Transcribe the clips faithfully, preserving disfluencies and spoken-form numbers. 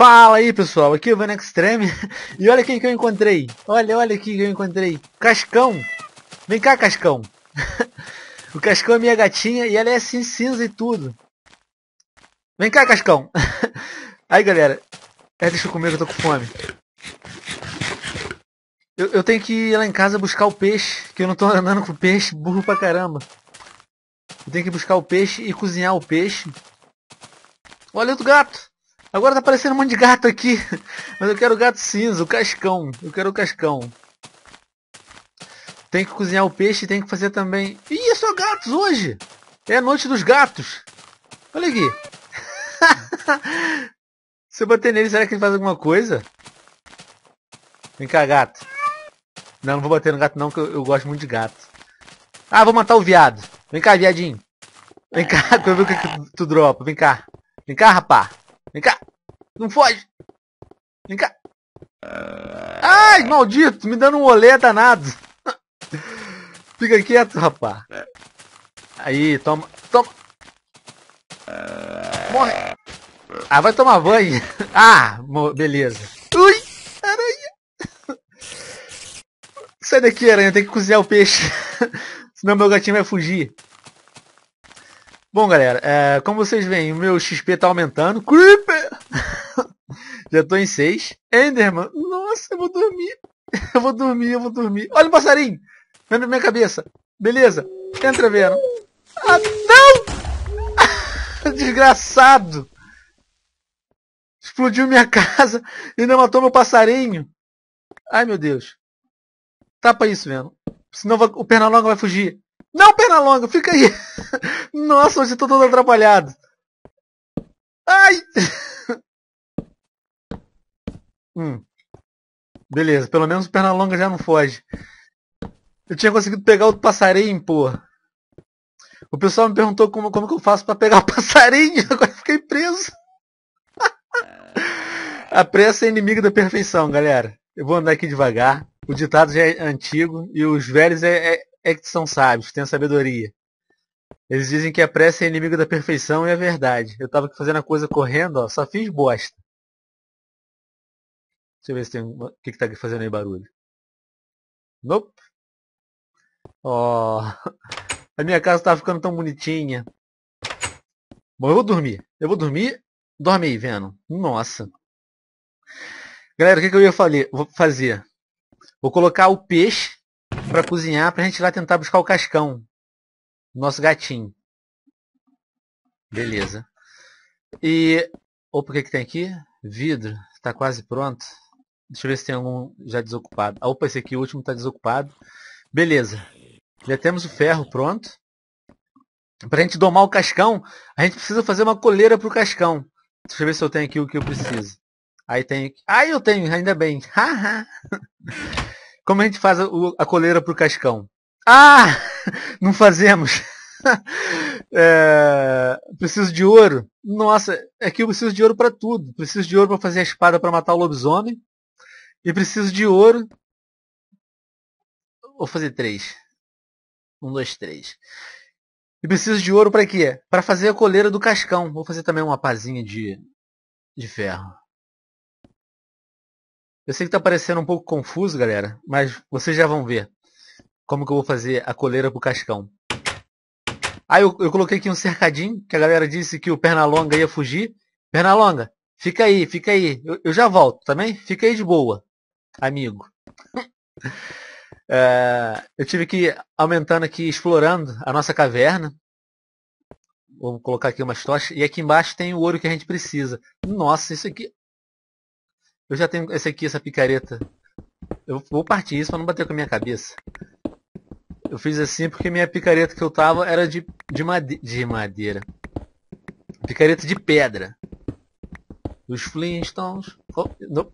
Fala aí, pessoal, aqui é o Vano Extreme. E olha quem que eu encontrei. Olha, olha aqui que eu encontrei. Cascão. Vem cá, Cascão. O Cascão é minha gatinha e ela é assim cinza e tudo. Vem cá, Cascão. Aí, galera. É, deixa eu comer que eu tô com fome. Eu, eu tenho que ir lá em casa buscar o peixe, que eu não tô andando com peixe, burro pra caramba. Eu tenho que buscar o peixe e cozinhar o peixe. Olha outro gato. Agora tá aparecendo um monte de gato aqui. Mas eu quero o gato cinza, o Cascão. Eu quero o Cascão. Tem que cozinhar o peixe e tem que fazer também... Ih, é só gatos hoje! É a noite dos gatos. Olha aqui. Se eu bater nele, será que ele faz alguma coisa? Vem cá, gato. Não, não vou bater no gato não, que eu, eu gosto muito de gato. Ah, vou matar o viado. Vem cá, viadinho. Vem cá, que eu ver o que, que tu dropa. Vem cá. Vem cá, rapá. Vem cá. Não foge. Vem cá. Ai, maldito. Me dando um olé danado. Fica quieto, rapá. Aí, toma. Toma. Morre. Ah, vai tomar banho. Ah, beleza. Ui, aranha. Sai daqui, aranha. Tem que cozinhar o peixe. Senão meu gatinho vai fugir. Bom, galera, é, como vocês veem, o meu X P tá aumentando. Creeper! Já tô em seis. Enderman. Nossa, eu vou dormir. Eu vou dormir, eu vou dormir. Olha o passarinho. Vendo na minha cabeça. Beleza. Entra, Venom. Ah, não! Desgraçado. Explodiu minha casa e ainda matou meu passarinho. Ai, meu Deus. Tapa isso, Venom. Senão o Pernalonga vai fugir. Não, Pernalonga, fica aí. Nossa, hoje eu tô todo atrapalhado. Ai! Hum. Beleza, pelo menos o Pernalonga já não foge. Eu tinha conseguido pegar o passarinho, porra. O pessoal me perguntou como, como que eu faço pra pegar o passarinho. Agora eu fiquei preso. A pressa é inimiga da perfeição, galera. Eu vou andar aqui devagar. O ditado já é antigo e os velhos é, é, é que são sábios, têm sabedoria. Eles dizem que a pressa é inimiga da perfeição e é verdade. Eu tava aqui fazendo a coisa correndo, ó, só fiz bosta. Deixa eu ver se tem... O que que tá aqui fazendo aí barulho? Nope. Ó... A minha casa tá ficando tão bonitinha. Bom, eu vou dormir. Eu vou dormir. Dorme aí, Venom. Nossa. Galera, o que que eu ia fazer? Vou colocar o peixe pra cozinhar pra gente ir lá tentar buscar o Cascão. Nosso gatinho. Beleza. E... Opa, o que que tem aqui? Vidro. Tá quase pronto. Deixa eu ver se tem algum já desocupado. Ah, opa, esse aqui, o último, tá desocupado. Beleza. Já temos o ferro pronto. Pra gente domar o Cascão, a gente precisa fazer uma coleira pro Cascão. Deixa eu ver se eu tenho aqui o que eu preciso. Aí tem... Ah, eu tenho, ainda bem. Como a gente faz a, a coleira pro Cascão? Ah! Não fazemos. É... Preciso de ouro. Nossa, aqui eu preciso de ouro pra tudo. Preciso de ouro pra fazer a espada pra matar o lobisomem. E preciso de ouro. Vou fazer três. Um, dois, três. E preciso de ouro para quê? Para fazer a coleira do Cascão. Vou fazer também uma pazinha de, de ferro. Eu sei que tá parecendo um pouco confuso, galera. Mas vocês já vão ver como que eu vou fazer a coleira pro Cascão. Ah, eu, eu coloquei aqui um cercadinho. Que a galera disse que o Pernalonga ia fugir. Pernalonga, fica aí, fica aí. Eu, eu já volto, também? Fica aí de boa, amigo. É, eu tive que ir aumentando aqui, explorando a nossa caverna. Vou colocar aqui umas tochas. E aqui embaixo tem o ouro que a gente precisa. Nossa, isso aqui... Eu já tenho esse aqui, essa picareta. Eu vou partir isso para não bater com a minha cabeça. Eu fiz assim porque minha picareta que eu tava era de, de, made... de madeira. Picareta de pedra. Dos Flintstones. Oh, nope.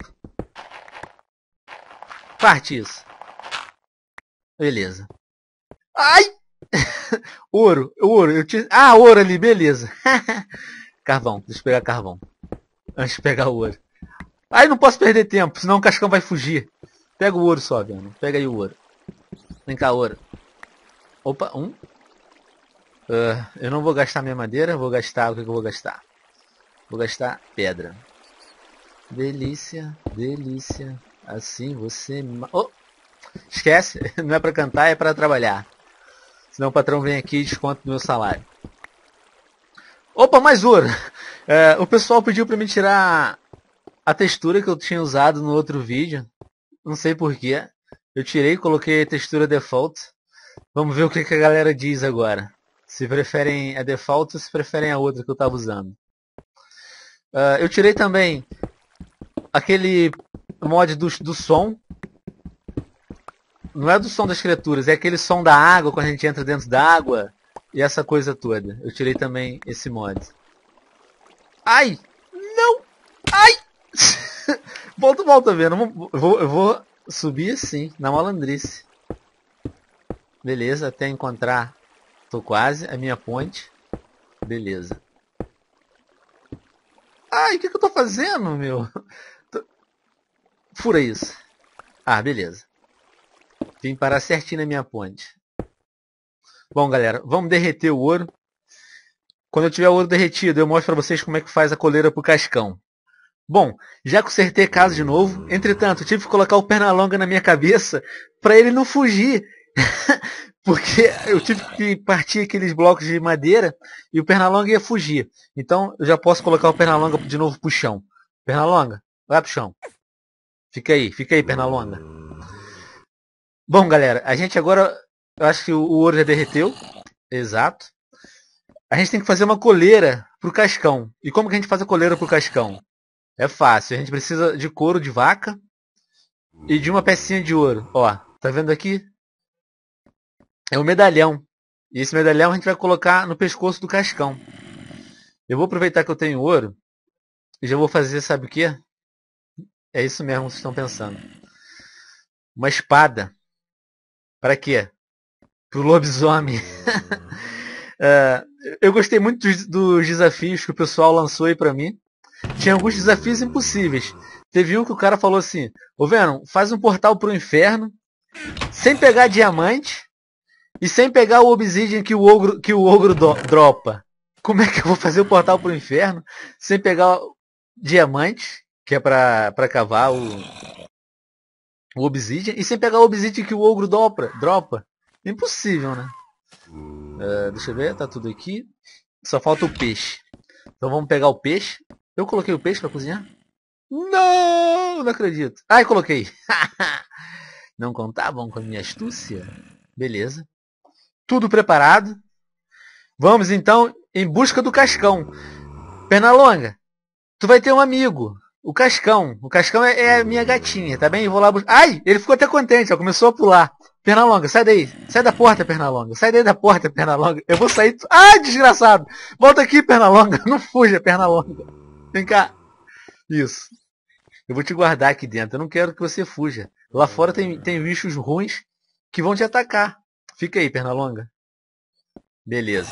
Parte isso. Beleza. Ai! Ouro, ouro. Eu tinha... Ah, ouro ali, beleza. Carvão, deixa eu pegar carvão. Antes de pegar o ouro. Ai, não posso perder tempo, senão o Cascão vai fugir. Pega o ouro só, Venom. Pega aí o ouro. Vem cá, ouro. Opa, um. Uh, eu não vou gastar minha madeira, vou gastar... O que, que eu vou gastar? Vou gastar pedra. Delícia, delícia. Assim você... Oh! Esquece, não é pra cantar, é pra trabalhar. Senão o patrão vem aqui e desconta do meu salário. Opa, mais ouro! É, o pessoal pediu pra me tirar a textura que eu tinha usado no outro vídeo. Não sei porquê. Eu tirei e coloquei a textura default. Vamos ver o que, que a galera diz agora. Se preferem a default ou se preferem a outra que eu estava usando. Uh, eu tirei também aquele mod do, do som. Não é do som das criaturas, é aquele som da água quando a gente entra dentro da água. E essa coisa toda. Eu tirei também esse mod. Ai! Não! Ai! volta, volta, vendo. Eu vou, eu vou subir assim, na malandrice. Beleza, até encontrar. Tô quase, a minha ponte. Beleza. Ai, o que, que eu tô fazendo, meu? Tô... Fura isso. Ah, beleza. Vim parar certinho na minha ponte. Bom, galera, vamos derreter o ouro. Quando eu tiver o ouro derretido, eu mostro pra vocês como é que faz a coleira pro cascão. Bom, já consertei a casa de novo. Entretanto, eu tive que colocar o Pernalonga na minha cabeça pra ele não fugir. Porque eu tive que partir aqueles blocos de madeira e o Pernalonga ia fugir. Então eu já posso colocar o Pernalonga de novo pro chão. Pernalonga, vai pro chão. Fica aí, fica aí, Pernalonga. Bom, galera, a gente agora... Eu acho que o ouro já derreteu. Exato. A gente tem que fazer uma coleira pro cascão. E como que a gente faz a coleira pro cascão? É fácil. A gente precisa de couro de vaca e de uma pecinha de ouro. Ó, tá vendo aqui? É um medalhão. E esse medalhão a gente vai colocar no pescoço do cascão. Eu vou aproveitar que eu tenho ouro e já vou fazer, sabe o que? É isso mesmo que vocês estão pensando. Uma espada. Para quê? Pro lobisomem. uh, eu gostei muito dos, dos desafios que o pessoal lançou aí pra mim. Tinha alguns desafios impossíveis. Teve um que o cara falou assim: ô Venom, faz um portal pro inferno sem pegar diamante e sem pegar o obsidian que o ogro, que o ogro do, dropa. Como é que eu vou fazer o portal pro inferno sem pegar diamante, que é pra, pra cavar o, o obsidian, e sem pegar o obsidian que o ogro dropa? dropa? Impossível, né? Uh, deixa eu ver, tá tudo aqui. Só falta o peixe. Então vamos pegar o peixe. Eu coloquei o peixe pra cozinhar? Não, não acredito. Ai, coloquei. Não contavam com a minha astúcia? Beleza. Tudo preparado. Vamos então em busca do cascão. Pernalonga, tu vai ter um amigo. O Cascão. O Cascão é, é a minha gatinha, tá bem? Eu vou lá buscar. Ai, ele ficou até contente, ó. Começou a pular. Pernalonga, sai daí. Sai da porta, Pernalonga. Sai daí da porta, Pernalonga. Eu vou sair. Ai, desgraçado. Volta aqui, Pernalonga. Não fuja, Pernalonga. Vem cá. Isso. Eu vou te guardar aqui dentro. Eu não quero que você fuja. Lá fora tem, tem bichos ruins que vão te atacar. Fica aí, Pernalonga. Beleza.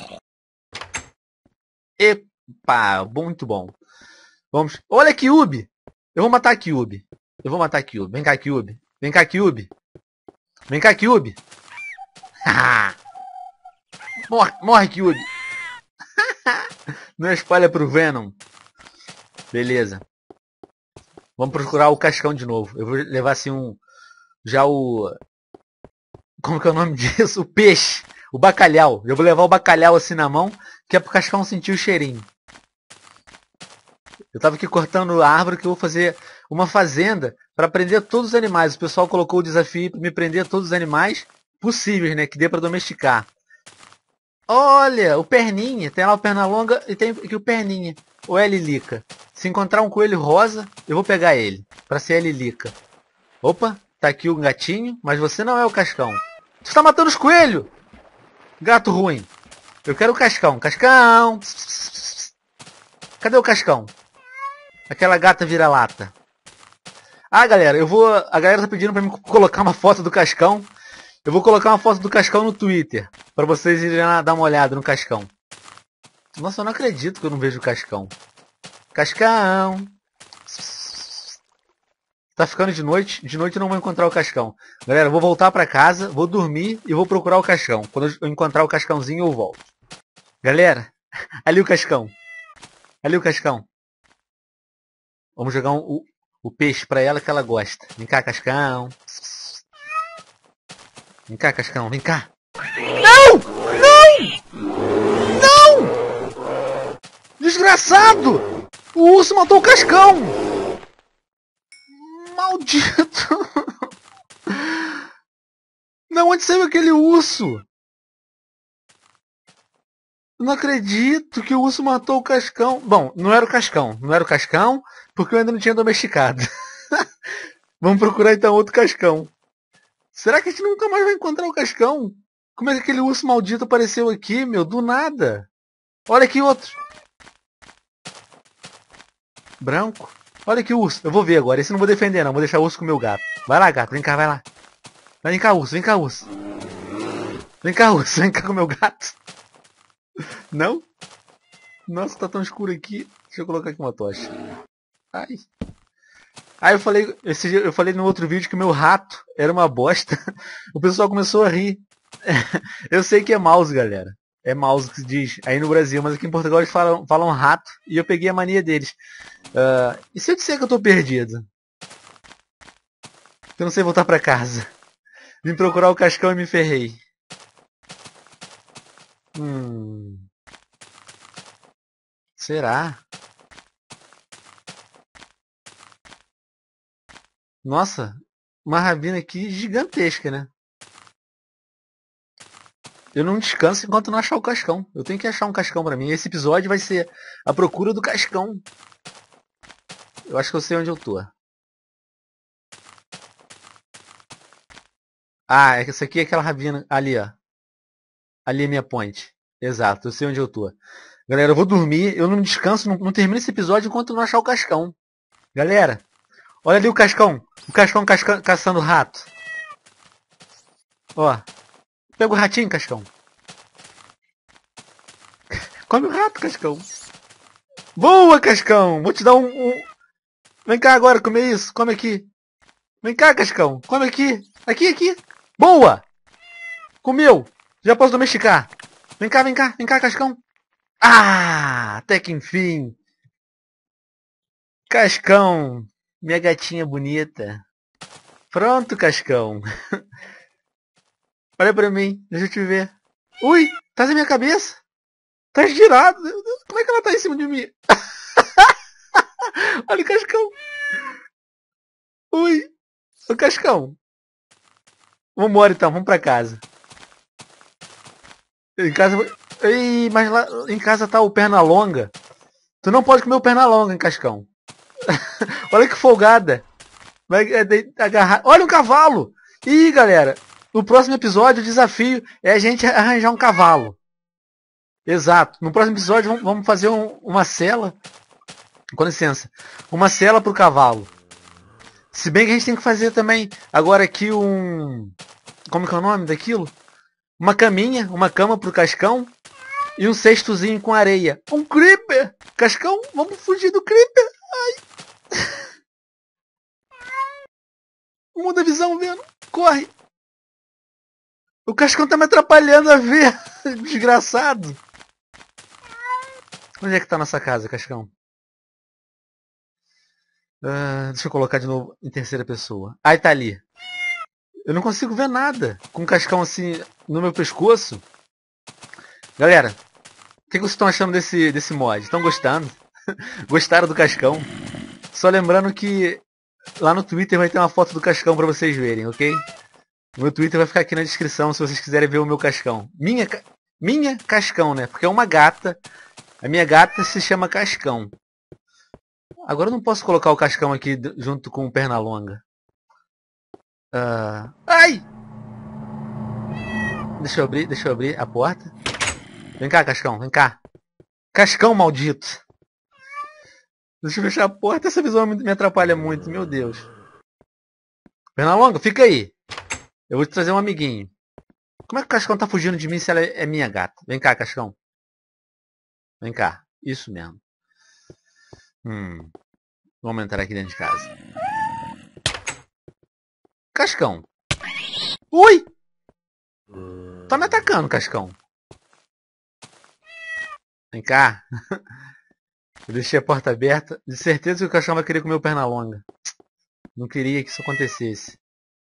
Epa, muito bom. Vamos. Olha, Kyubi! Eu vou matar a Kyubi. Eu vou matar a Kyubi. Vem cá, Kyubi. Vem cá, Kyubi. Vem cá, Kyubi. morre, morre, Kyubi. Não é spoiler pro Venom. Beleza. Vamos procurar o cascão de novo. Eu vou levar assim um... Já o... Como que é o nome disso? O peixe. O bacalhau. Eu vou levar o bacalhau assim na mão, que é pro cascão sentir o cheirinho. Eu tava aqui cortando a árvore que eu vou fazer uma fazenda para prender todos os animais. O pessoal colocou o desafio para me prender todos os animais possíveis, né? Que dê para domesticar. Olha, o Perninha. Tem lá o Pernalonga e tem aqui o Perninha. Ou é a Lilica. Se encontrar um coelho rosa, eu vou pegar ele. Para ser a Lilica. Opa, tá aqui o gatinho. Mas você não é o Cascão. Tu está matando os coelhos! Gato ruim. Eu quero o Cascão. Cascão! Cadê o Cascão? Aquela gata vira-lata. Ah, galera, eu vou... A galera tá pedindo pra mim colocar uma foto do Cascão. Eu vou colocar uma foto do Cascão no Twitter. Pra vocês irem lá dar uma olhada no Cascão. Nossa, eu não acredito que eu não vejo o Cascão. Cascão. Tá ficando de noite. De noite eu não vou encontrar o Cascão. Galera, eu vou voltar pra casa, vou dormir e vou procurar o Cascão. Quando eu encontrar o Cascãozinho, eu volto. Galera, ali o Cascão. Ali o Cascão. Vamos jogar um, o, o peixe pra ela que ela gosta. Vem cá, Cascão. Vem cá, Cascão, vem cá. Não! Não! Não! Desgraçado! O urso matou o Cascão! Maldito! Não, onde saiu aquele urso? Não acredito que o urso matou o Cascão. Bom, não era o Cascão. Não era o Cascão, porque eu ainda não tinha domesticado. Vamos procurar então outro Cascão. Será que a gente nunca mais vai encontrar o Cascão? Como é que aquele urso maldito apareceu aqui, meu? Do nada. Olha aqui outro. Branco. Olha aqui o urso. Eu vou ver agora. Esse eu não vou defender não. Vou deixar o urso com o meu gato. Vai lá, gato. Vem cá, vai lá. Vem cá, urso. Vem cá, urso. Vem cá, urso. Vem cá com o meu gato. Não? Nossa, tá tão escuro aqui. Deixa eu colocar aqui uma tocha. Ai. Aí eu falei, esse, eu falei no outro vídeo que o meu rato era uma bosta. O pessoal começou a rir. Eu sei que é mouse, galera. É mouse que se diz aí no Brasil, mas aqui em Portugal eles falam, falam rato e eu peguei a mania deles. Uh, e se eu disser que eu tô perdido? Que eu não sei voltar pra casa. Vim procurar o Cascão e me ferrei. Hum. Será? Nossa, uma rabina aqui gigantesca, né? Eu não descanso enquanto não achar o Cascão. Eu tenho que achar um Cascão pra mim. Esse episódio vai ser a procura do Cascão. Eu acho que eu sei onde eu tô. Ah, é que essa aqui é aquela rabina. Ali, ó. Ali é minha ponte. Exato, eu sei onde eu tô. Galera, eu vou dormir. Eu não descanso, não, não termino esse episódio enquanto não achar o Cascão. Galera, olha ali o Cascão. O Cascão casca, caçando rato. Ó. Pega o ratinho, Cascão. Come o rato, Cascão. Boa, Cascão. Vou te dar um, um... Vem cá agora comer isso. Come aqui. Vem cá, Cascão. Come aqui. Aqui, aqui. Boa. Comeu. Já posso domesticar. Vem cá, vem cá. Vem cá, Cascão. Ah, até que enfim. Cascão. Minha gatinha bonita. Pronto, Cascão. Olha pra mim. Deixa eu te ver. Ui, tá na minha cabeça. Tá girado. Como é que ela tá em cima de mim? Olha o Cascão. Ui. O Cascão. Vambora então, vamos pra casa. Em casa... Ih, mas lá em casa tá o Pernalonga. Tu não pode comer o Pernalonga, hein, Cascão. Olha que folgada. Vai agarrar... Olha um cavalo. Ih, galera. No próximo episódio, o desafio é a gente arranjar um cavalo. Exato. No próximo episódio, vamos fazer um, uma cela. Com licença. Uma cela pro cavalo. Se bem que a gente tem que fazer também agora aqui um... Como que é o nome daquilo? Uma caminha, uma cama pro Cascão. E um cestozinho com areia. Um creeper! Cascão, vamos fugir do creeper. Ai. Muda a visão, vendo? Corre! O Cascão tá me atrapalhando a ver. Desgraçado. Onde é que tá a nossa casa, Cascão? Uh, deixa eu colocar de novo em terceira pessoa. Aí tá ali. Eu não consigo ver nada com o Cascão assim no meu pescoço. Galera, o que vocês estão achando desse, desse mod? Estão gostando? Gostaram do Cascão? Só lembrando que lá no Twitter vai ter uma foto do Cascão pra vocês verem, ok? O meu Twitter vai ficar aqui na descrição se vocês quiserem ver o meu Cascão. Minha, minha Cascão, né? Porque é uma gata. A minha gata se chama Cascão. Agora eu não posso colocar o Cascão aqui junto com o Pernalonga. Uh... Ai! Deixa eu abrir, deixa eu abrir a porta. Vem cá, Cascão, vem cá. Cascão maldito. Deixa eu fechar a porta. Essa visão me atrapalha muito, meu Deus. Pernalonga, fica aí. Eu vou te trazer um amiguinho. Como é que o Cascão tá fugindo de mim se ela é minha gata? Vem cá, Cascão. Vem cá. Isso mesmo. Hum. Vamos entrar aqui dentro de casa. Cascão. Ui! Tá me atacando, Cascão. Vem cá. Eu deixei a porta aberta. De certeza que o cachorro vai querer comer o Pernalonga. Não queria que isso acontecesse.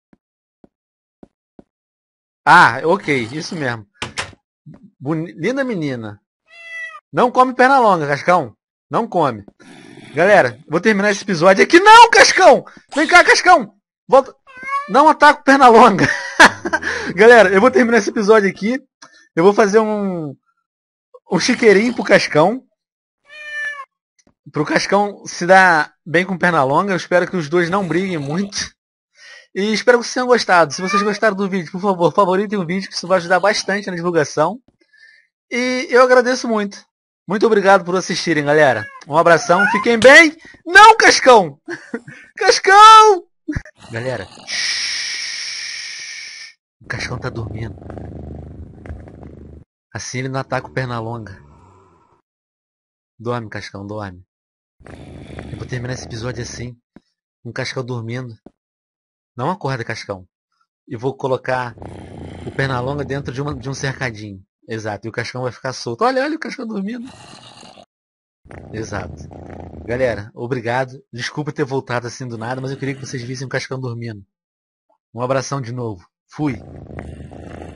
Ah, ok. Isso mesmo. Boni... Linda menina. Não come Pernalonga, Cascão. Não come. Galera, vou terminar esse episódio aqui. Não, Cascão! Vem cá, Cascão! Volta. Não ataca o Pernalonga. Galera, eu vou terminar esse episódio aqui. Eu vou fazer um... Um chiqueirinho pro Cascão. Pro Cascão se dar bem com Pernalonga. Eu espero que os dois não briguem muito. E espero que vocês tenham gostado. Se vocês gostaram do vídeo, por favor, favoritem o vídeo, que isso vai ajudar bastante na divulgação. E eu agradeço muito. Muito obrigado por assistirem, galera. Um abração, fiquem bem. Não, Cascão! Cascão! Galera, shhh, o Cascão tá dormindo. Assim ele não ataca o Pernalonga. Dorme, Cascão, dorme. Eu vou terminar esse episódio assim, com o Cascão dormindo. Não acorda, Cascão. E vou colocar o Pernalonga dentro de, uma, de um cercadinho. Exato, e o Cascão vai ficar solto. Olha, olha o Cascão dormindo. Exato. Galera, obrigado. Desculpa ter voltado assim do nada, mas eu queria que vocês vissem o Cascão dormindo. Um abração de novo. Fui.